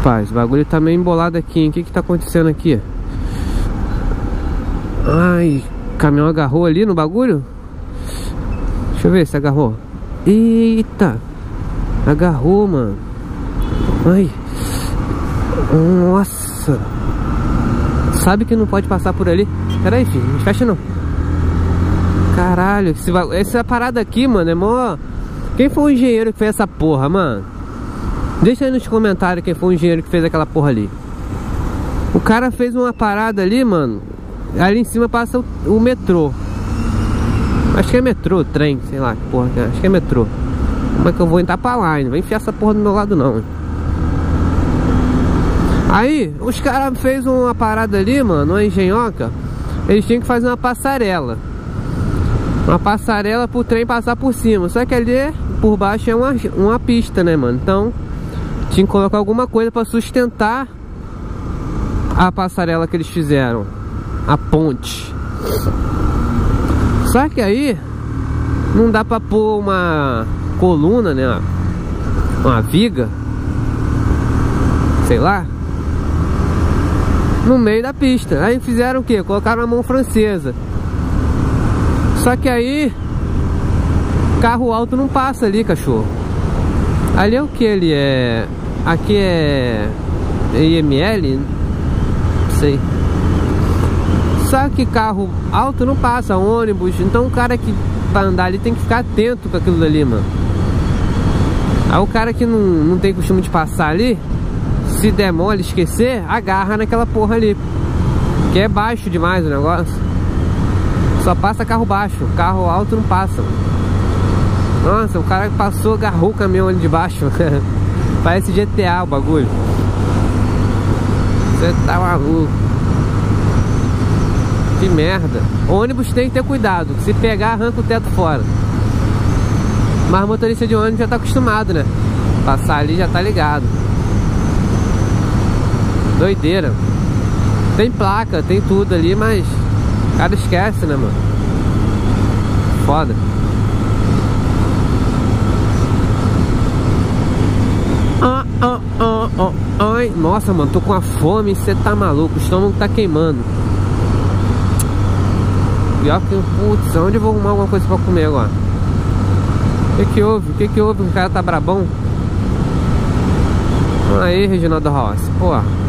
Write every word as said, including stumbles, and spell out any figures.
Rapaz, o bagulho tá meio embolado aqui, hein? O que que tá acontecendo aqui? Ai, o caminhão agarrou ali no bagulho? Deixa eu ver se agarrou. Eita! Agarrou, mano. Ai. Nossa. Sabe que não pode passar por ali? Pera aí, filho, não fecha não. Caralho, esse bagulho, essa parada aqui, mano, é mó... Quem foi o engenheiro que fez essa porra, mano? Deixa aí nos comentários quem foi o engenheiro que fez aquela porra ali. O cara fez uma parada ali, mano. Ali em cima passa o, o metrô. Acho que é metrô, trem, sei lá que porra que é. Acho que é metrô. Como é que eu vou entrar pra lá? Não vai enfiar essa porra do meu lado não, hein? Aí, os caras fez uma parada ali, mano, uma engenhoca. Eles tinham que fazer uma passarela. Uma passarela pro trem passar por cima. Só que ali, por baixo, é uma, uma pista, né, mano? Então, tinha que colocar alguma coisa pra sustentar a passarela que eles fizeram. A ponte. Só que aí, não dá pra pôr uma coluna, né? Uma viga. Sei lá. No meio da pista. Aí fizeram o quê? Colocaram a mão francesa. Só que aí carro alto não passa ali, cachorro. Ali é o que ele é? Aqui é I M L? Não sei. Só que carro alto não passa, ônibus. Então o cara que pra andar ali tem que ficar atento com aquilo ali, mano. Aí o cara que não, não tem costume de passar ali, se der mole, esquecer, agarra naquela porra ali. Que é baixo demais o negócio. Só passa carro baixo, carro alto não passa. Nossa, o cara que passou, agarrou o caminhão ali de baixo. Parece G T A o bagulho. Você tá maluco. Que merda. O ônibus tem que ter cuidado. Se pegar, arranca o teto fora. Mas o motorista de ônibus já tá acostumado, né? Passar ali já tá ligado. Doideira. Tem placa, tem tudo ali, mas o cara esquece, né, mano? Foda. Ah, ah, ah, ah, ai. Nossa, mano, tô com a fome. Você tá maluco, o estômago tá queimando. Pior que, putz, onde eu vou arrumar alguma coisa pra comer agora? O que que houve? O que que houve? O cara tá brabão? Aí, Reginaldo Rossi, porra.